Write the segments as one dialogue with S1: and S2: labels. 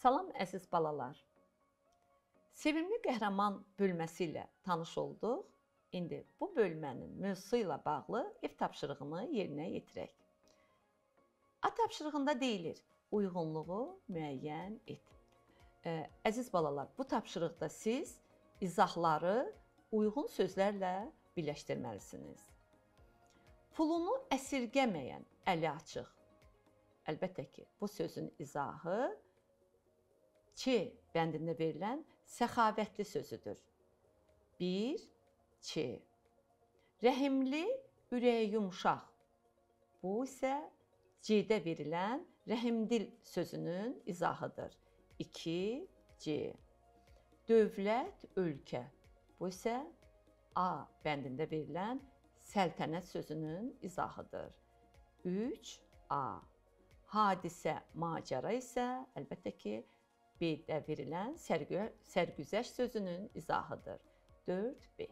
S1: Salam əziz balalar. Sevimli qəhrəman bölməsi ilə tanış olduq. İndi bu bölmənin mövzusu ilə bağlı ev tapşırığını yerinə yetirək. A tapşırığında deyilir, uyğunluğu müəyyən et. Əziz balalar, bu tapşırıqda siz izahları uyğun sözlərlə birləşdirməlisiniz. Pulunu əsirgəməyən əli açıq. Əlbəttə ki, bu sözün izahı Ç bəndində verilən səxavətli sözüdür. 1. Ç. Rəhimli, ürəyi yumşaq. Bu isə C-də verilən rəhimdil sözünün izahıdır. 2. C. Dövlət, ölkə. Bu isə A bəndində verilən səltənət sözünün izahıdır. 3. A. Hadisə, macəra isə əlbəttə ki, B-də verilən sərgüzəşt sözünün izahıdır. 4B.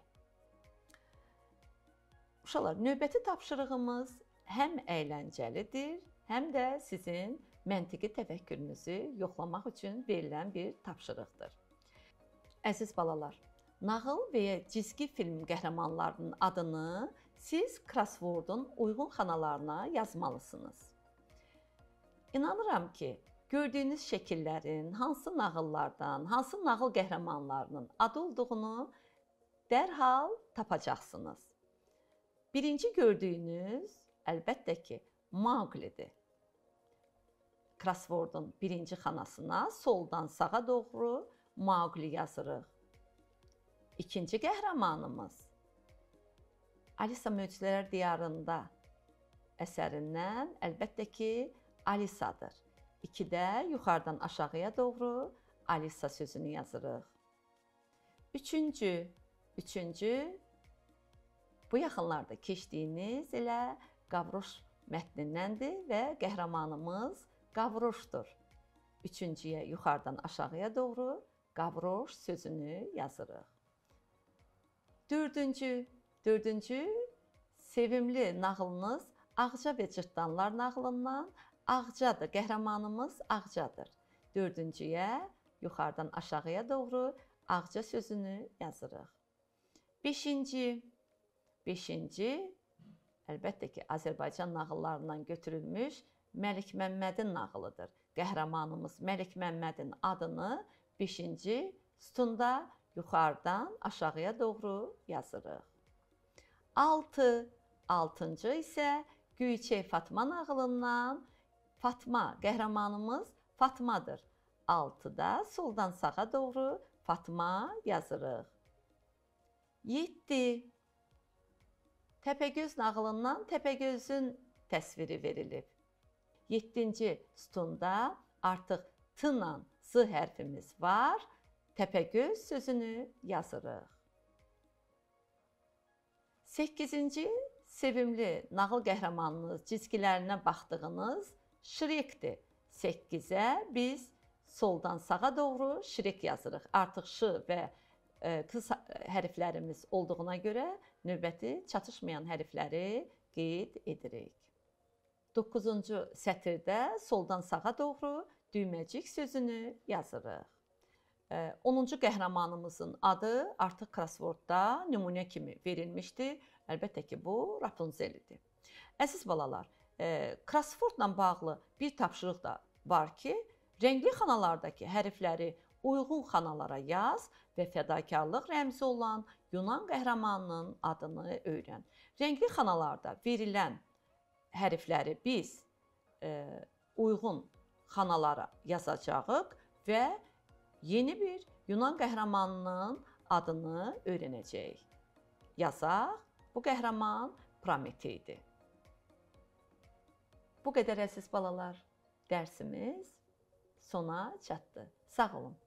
S1: Uşaqlar, növbəti tapşırığımız həm əyləncəlidir, həm də sizin məntiqi təfəkkürünüzü yoxlamaq üçün verilən bir tapşırıqdır. Əziz balalar, nağıl və ya cizgi film qəhrəmanlarının adını siz crosswordun uyğun xanalarına yazmalısınız. İnanıram ki, gördüyünüz şəkillərin hansı nağıllardan, hansı nağıl qəhrəmanlarının adı olduğunu dərhal tapacaqsınız. Birinci gördüyünüz əlbəttə ki, Mauglidir. Crosswordun birinci xanasına soldan sağa doğru Maugli yazırıq. İkinci qəhrəmanımız Alisa Möcüzələr Diyarında əsərindən əlbəttə ki, Alisadır. 2-də yuxarıdan aşağıya doğru Alisa sözünü yazırıq. Üçüncü, bu yaxınlarda keçdiyiniz elə Qavroş mətnindəndir və qəhrəmanımız Qavroşdur. Üçüncüyə yuxarıdan aşağıya doğru Qavroş sözünü yazırıq. Dördüncü, sevimli nağılınız Ağca və Cırtdanlar nağılından Ağcadır, qəhrəmanımız Ağcadır. Dördüncüyə yuxarıdan aşağıya doğru Ağca sözünü yazırıq. Beşinci, əlbəttə ki, Azərbaycan nağıllarından götürülmüş Məlik Məmmədin nağılıdır. Qəhrəmanımız Məlik Məmmədin adını 5-ci sütunda yuxarıdan aşağıya doğru yazırıq. Altıncı isə Göyçək Fatma nağılından Fatma, qəhrəmanımız Fatmadır. 6-da soldan sağa doğru Fatma yazırıq. 7. Təpəgöz nağılından Təpəgözün təsviri verilib. 7-ci sütunda artıq T-la Z hərfimiz var. Təpəgöz sözünü yazırıq. 8-ci sevimli nağıl qəhrəmanınız cizgilərinə baxdığınız Şrekdir. 8-ə biz soldan sağa doğru Şrek yazırıq. Artıq Ş və qıs hərflərimiz olduğuna görə növbəti çatışmayan hərfləri qeyd edirik. 9-cu sətirdə soldan sağa doğru düyməcik sözünü yazırıq. 10-cu qəhrəmanımızın adı artıq crosswordda nümunə kimi verilmişdir. Əlbəttə ki, bu Rapunzel idi. Əziz balalar, crosswordla bağlı bir tapşırıq da var ki, rəngli xanalardakı hərfləri uyğun xanalara yaz və fədakarlıq rəmzi olan Yunan qəhrəmanının adını öyrən. Rəngli xanalarda verilən hərfləri biz uyğun xanalara yazacağıq və yeni bir Yunan qəhrəmanının adını öyrənəcəyik. Yazaq, bu qəhrəman Prometeydir. Bu qədər əziz balalar, dərsimiz sona çatdı. Sağ olun.